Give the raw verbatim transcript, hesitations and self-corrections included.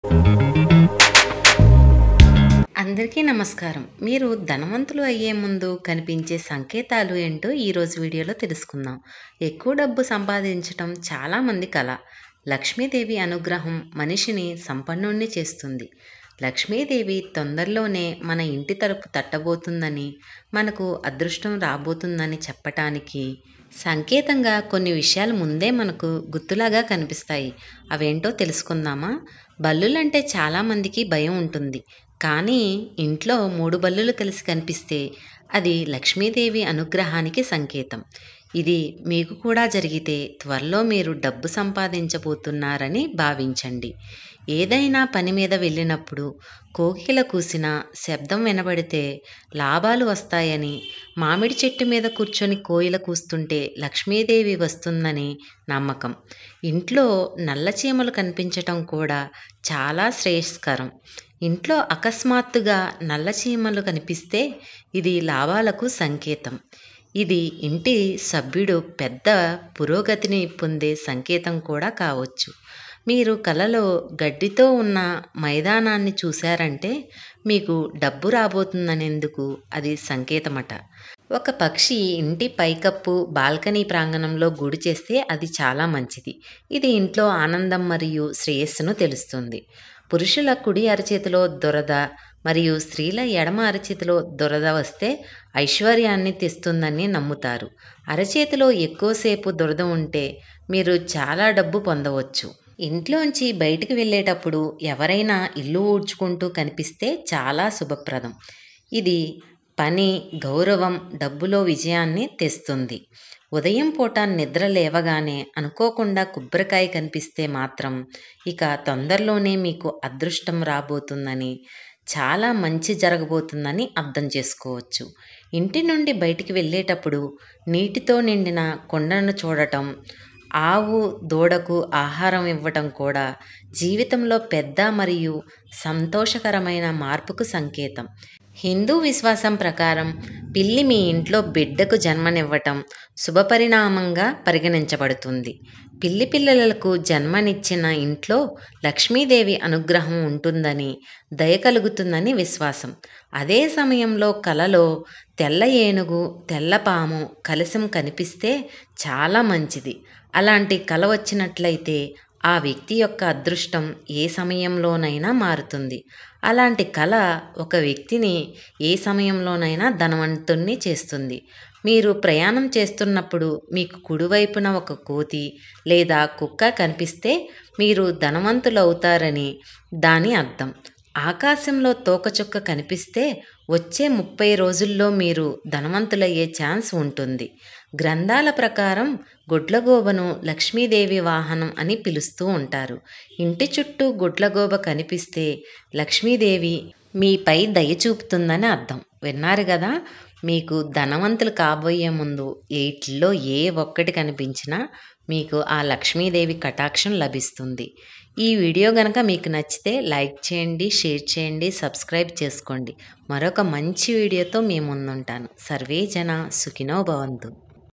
అందరికీ నమస్కారం. మీరు ధనవంతులు అయ్యే ముందు కనిపించే సంకేతాలు ఏంటో ఈరోజు వీడియోలో తెలుసుకుందాం. ఎక్కువ డబ్బు సంపాదించటం చాలామంది కల. లక్ష్మీదేవి అనుగ్రహం మనిషిని సంపన్నుణ్ణి చేస్తుంది. లక్ష్మీదేవి తొందరలోనే మన ఇంటి తలుపు తట్టబోతుందని, మనకు అదృష్టం రాబోతుందని చెప్పటానికి సంకేతంగా కొన్ని విషయాలు ముందే మనకు గుర్తులాగా కనిపిస్తాయి. అవేంటో తెలుసుకుందామా? బల్లులంటే చాలామందికి భయం ఉంటుంది. కానీ ఇంట్లో మూడు బల్లులు కలిసి కనిపిస్తే అది లక్ష్మీదేవి అనుగ్రహానికి సంకేతం. ఇది మీకు కూడా జరిగితే త్వరలో మీరు డబ్బు సంపాదించబోతున్నారని భావించండి. ఏదైనా పని మీద వెళ్ళినప్పుడు కోకిల కూసిన శబ్దం వినబడితే లాభాలు వస్తాయని, మామిడి చెట్టు మీద కూర్చొని కోయిల కూస్తుంటే లక్ష్మీదేవి వస్తుందని నమ్మకం. ఇంట్లో నల్ల చీమలు కనిపించటం కూడా చాలా శ్రేయస్కరం. ఇంట్లో అకస్మాత్తుగా నల్ల చీమలు కనిపిస్తే ఇది లాభాలకు సంకేతం. ఇది ఇంటి సభ్యుడు పెద్ద పురోగతిని పొందే సంకేతం కూడా కావచ్చు. మీరు కలలో గడ్డితో ఉన్న మైదానాన్ని చూశారంటే మీకు డబ్బు రాబోతుందనేందుకు అది సంకేతమట. ఒక పక్షి ఇంటి పైకప్పు బాల్కనీ ప్రాంగణంలో గూడు చేస్తే అది చాలా మంచిది. ఇది ఇంట్లో ఆనందం మరియు శ్రేయస్సును తెలుస్తుంది. పురుషుల కుడి అరచేతిలో దురద మరియు స్త్రీల ఎడమ అరచేతిలో దురద వస్తే ఐశ్వర్యాన్ని తెస్తుందని నమ్ముతారు. అరచేతిలో ఎక్కువసేపు దురద ఉంటే మీరు చాలా డబ్బు పొందవచ్చు. ఇంట్లోంచి బయటికి వెళ్ళేటప్పుడు ఎవరైనా ఇల్లు ఊడ్చుకుంటూ కనిపిస్తే చాలా శుభప్రదం. ఇది పని, గౌరవం, డబ్బులో విజయాన్ని తెస్తుంది. ఉదయం పూట నిద్ర లేవగానే అనుకోకుండా కొబ్బరికాయ కనిపిస్తే మాత్రం ఇక తొందరలోనే మీకు అదృష్టం రాబోతుందని, చాలా మంచి జరగబోతుందని అర్థం చేసుకోవచ్చు. ఇంటి నుండి బయటికి వెళ్ళేటప్పుడు నీటితో నిండిన కుండను చూడటం, ఆవు దూడకు ఆహారం ఇవ్వటం కూడా జీవితంలో పెద్ద మరియు సంతోషకరమైన మార్పుకు సంకేతం. హిందూ విశ్వాసం ప్రకారం పిల్లి మీ ఇంట్లో బిడ్డకు జన్మనివ్వటం శుభపరిణామంగా పరిగణించబడుతుంది. పిల్లి పిల్లలకు జన్మనిచ్చిన ఇంట్లో లక్ష్మీదేవి అనుగ్రహం ఉంటుందని, దయ కలుగుతుందని విశ్వాసం. అదే సమయంలో కలలో తెల్ల ఏనుగు, తెల్ల పాము, కలశం కనిపిస్తే చాలా మంచిది. అలాంటి కల వచ్చినట్లయితే ఆ వ్యక్తి యొక్క అదృష్టం ఏ సమయంలోనైనా మారుతుంది. అలాంటి కళ ఒక వ్యక్తిని ఏ సమయంలోనైనా ధనవంతుణ్ణి చేస్తుంది. మీరు ప్రయాణం చేస్తున్నప్పుడు మీకు కుడివైపున ఒక కోతి లేదా కుక్క కనిపిస్తే మీరు ధనవంతులు అవుతారని దాని అర్థం. ఆకాశంలో తోకచుక్క కనిపిస్తే వచ్చే ముప్పై రోజుల్లో మీరు ధనవంతులయ్యే ఛాన్స్ ఉంటుంది. గ్రంథాల ప్రకారం గుడ్లగూబను లక్ష్మీదేవి వాహనం అని పిలుస్తూ ఉంటారు. ఇంటి చుట్టూ గుడ్లగూబ కనిపిస్తే లక్ష్మీదేవి మీపై దయ చూపుతుందని అర్థం. విన్నారు కదా? మీకు ధనవంతులు కాబోయే ముందు వీటిల్లో ఏ ఒక్కటి కనిపించినా మీకు ఆ లక్ష్మీదేవి కటాక్షం లభిస్తుంది. ఈ వీడియో కనుక మీకు నచ్చితే లైక్ చేయండి, షేర్ చేయండి, సబ్స్క్రైబ్ చేసుకోండి. మరొక మంచి వీడియోతో మీ ముందుంటాను. సర్వే జన సుఖినో భవంతు.